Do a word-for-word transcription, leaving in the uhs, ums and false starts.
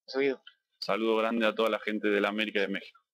Saludo grande a toda la gente de la América y de México.